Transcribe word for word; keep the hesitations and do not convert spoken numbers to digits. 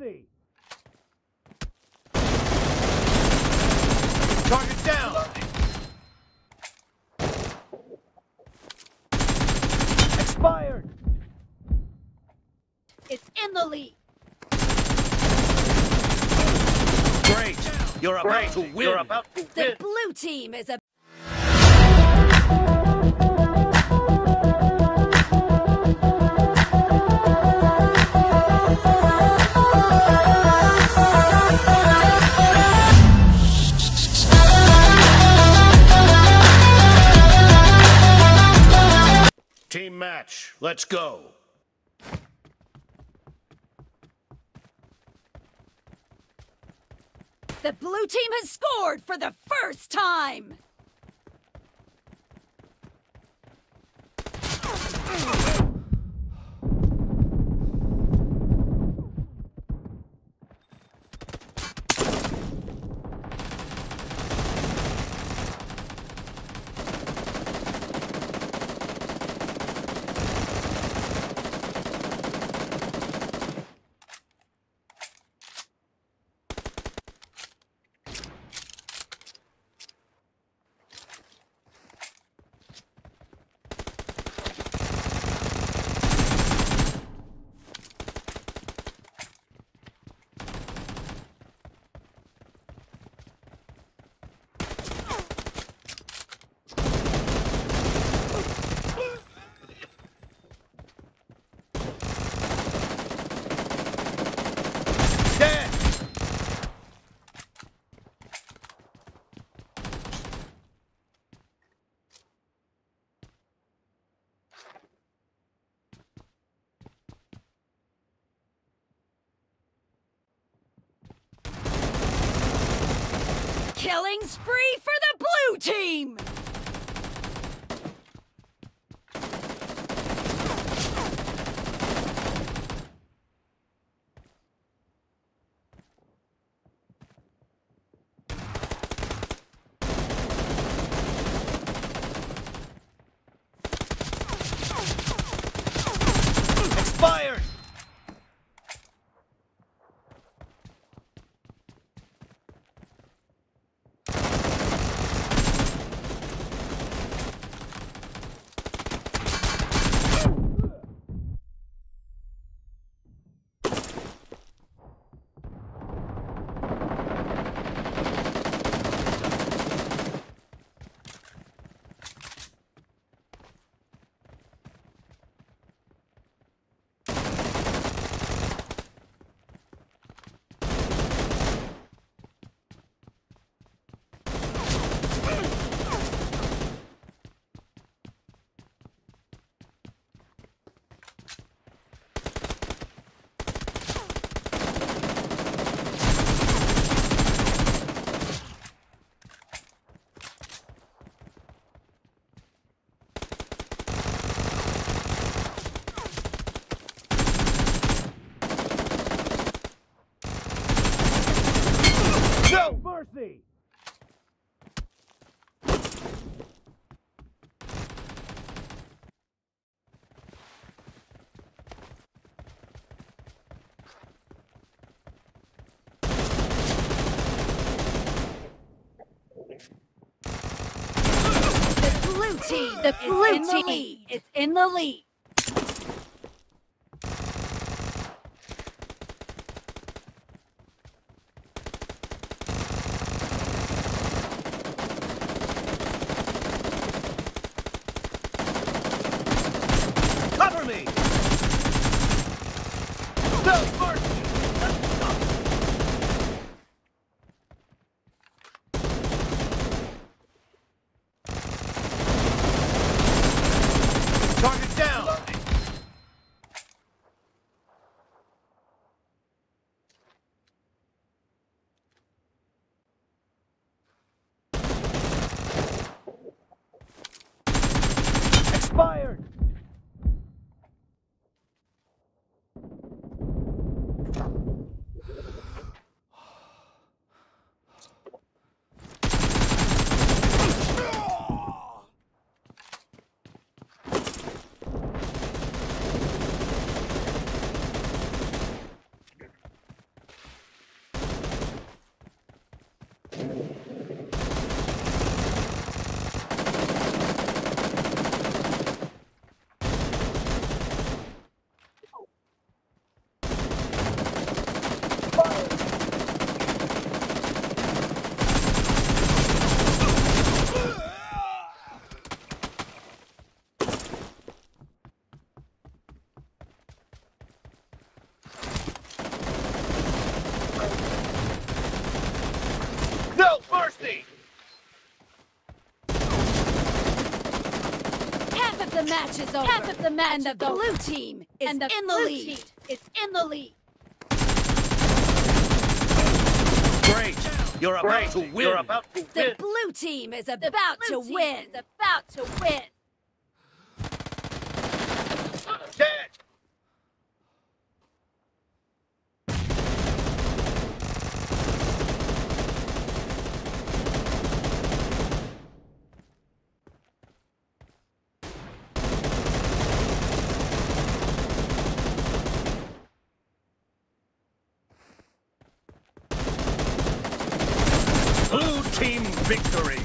mercy! Target down! Expired! It's in the lead. Great! You're about Great. to win! You're about to The win. blue team is a... Team match, let's go! The blue team has scored for the first time! Killing spree for the blue team! Expired! No mercy! The blue team, the blue in the team lead. is in the lead. Cover me! No mercy! Target down! Expired! No mercy! Half of the match is over. Half of the match and the is over. blue team is And the in the blue lead. team is in the lead. Great! You're about Great. to win! You're about to The win. blue team is The about blue to team win. is about to win. Dead! Blue team victory!